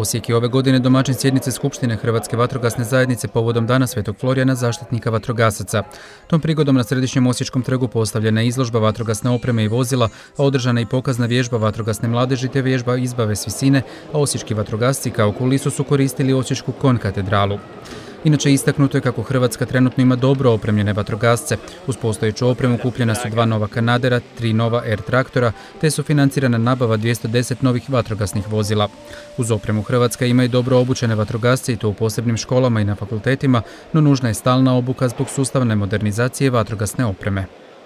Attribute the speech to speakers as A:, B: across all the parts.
A: Osijek je ove godine domaćin sjednice Skupštine Hrvatske vatrogasne zajednice povodom Dana Svetog Florijana, zaštitnika vatrogasaca. Tom prigodom na Središnjem Osječkom trgu postavljena je izložba vatrogasne opreme i vozila, a održana i pokazna vježba vatrogasne mladeži te vježba izbave s visine, a osječki vatrogasci kao kulisu su koristili osječku konkatedralu. Inače, istaknuto je kako Hrvatska trenutno ima dobro opremljene vatrogasce. Uz postojeću opremu kupljena su 2 nova Kanadera, 3 nova Air traktora, te su financirana nabava 210 novih vatrogasnih vozila. Uz opremu Hrvatska ima i dobro obučene vatrogasce i to u posebnim školama i na fakultetima, no nužna je stalna obuka zbog sustavne modernizacije vatrogasne opreme.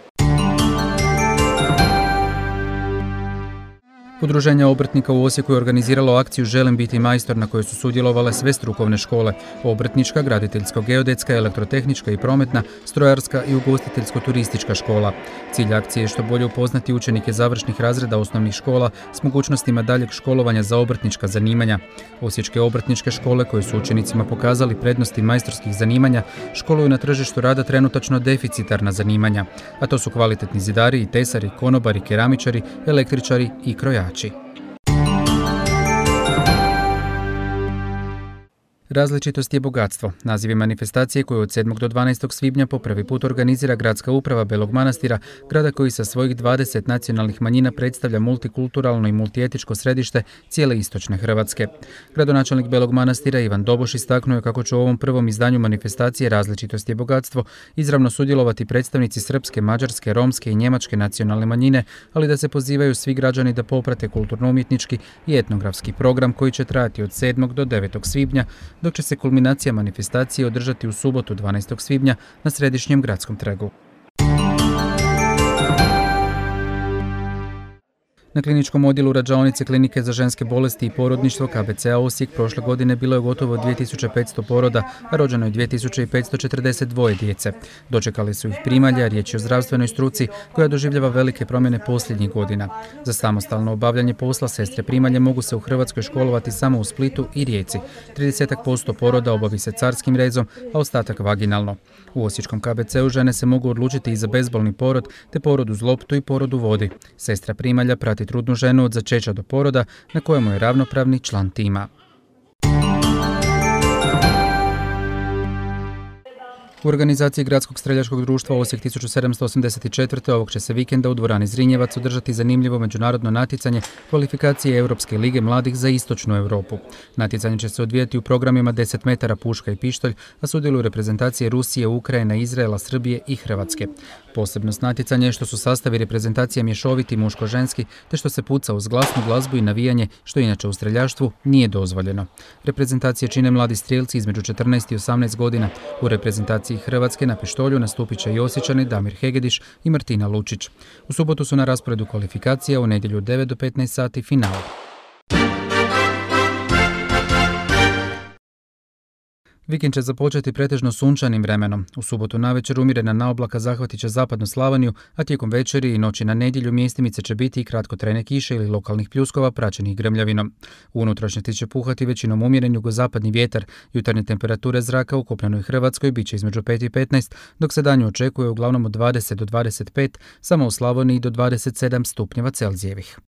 A: Udruženje obrtnika u Osijeku je organiziralo akciju Želim biti majstor na kojoj su sudjelovale sve strukovne škole: obrtnička, graditeljsko-geodetska, elektrotehnička i prometna, strojarska i ugostiteljsko-turistička škola. Cilj akcije je što bolje upoznati učenike završnih razreda osnovnih škola s mogućnostima daljeg školovanja za obrtnička zanimanja. Osječke obrtničke škole koje su učenicima pokazali prednosti majstorskih zanimanja školuju na tržištu rada trenutačno deficitarna zanimanja, a to su kvalitetni zidari i tesari, konobari, keramičari, električari i krojači. Različitost je bogatstvo. Naziv je manifestacije koju od 7. do 12. svibnja po prvi put organizira Gradska uprava Belog Manastira, grada koji sa svojih 20 nacionalnih manjina predstavlja multikulturalno i multietičko središte cijele istočne Hrvatske. Gradonačelnik Belog Manastira Ivan Doboš istaknuo je kako će u ovom prvom izdanju manifestacije Različitost je bogatstvo izravno sudjelovati predstavnici srpske, mađarske, romske i njemačke nacionalne manjine, ali da se pozivaju svi građani da poprate kulturno-umjetnički i etnografski program koji će trajati od 7. do 9. svibnja, dok će se kulminacija manifestacije održati u subotu 12. svibnja na Središnjem gradskom trgu. Na kliničkom odjelu rađaonice Klinike za ženske bolesti i porodništvo KBC-a Osijek prošle godine bilo je gotovo 2500 poroda, a rođeno je 2542 djece. Dočekali su ih primalja, riječ je o zdravstvenoj struci koja doživljava velike promjene posljednjih godina. Za samostalno obavljanje posla sestre primalje mogu se u Hrvatskoj školovati samo u Splitu i Rijeci. 30% poroda obavi se carskim rezom, a ostatak vaginalno. U osječkom KBC-u žene se mogu odlučiti i za bezbolni porod, te porod uz loptu i porod u vodi. Sestra primalja prati trudnu ženu od začeća do poroda, na kojemu je ravnopravni član tima. U organizaciji Gradskog streljačkog društva Osijek 1784. ovog će se vikenda u dvorani Zrinjevac održati zanimljivo međunarodno natjecanje kvalifikacije Europske lige mladih za istočnu Europu. Natjecanje će se odvijati u programima 10 metara puška i pištolj, a sudjeluju reprezentacije Rusije, Ukrajine, Izraela, Srbije i Hrvatske. Posebnost natjecanja je što su sastavi reprezentacija mješoviti muško-ženski, te što se puca uz glasnu glazbu i navijanje, što inače u streljaštvu nije dozvoljeno. Reprezentacije čine mladi strijelci između 14 i 18 godina. U reprezentaciji Hrvatske na pištolju nastupit će i Osječani Damir Hegediš i Martina Lučić. U subotu su na rasporedu kvalifikacija, u nedjelju 9 do 15 sati finale. Vikend će započeti pretežno sunčanim vremenom. U subotu navečer umjerena naoblaka zahvatit će zapadnu Slavoniju, a tijekom večeri i noći na nedjelju mjestimice će biti i kratkotrajne kiše ili lokalnih pljuskova praćenih grmljavinom. U unutrašnjosti će puhati većinom umjeren jugozapadni vjetar. Jutarnje temperature zraka u kopnenoj Hrvatskoj bit će između 5 i 15, dok se danju očekuje uglavnom od 20 do 25, samo u Slavoniji do 27 stupnjeva Celzijevih.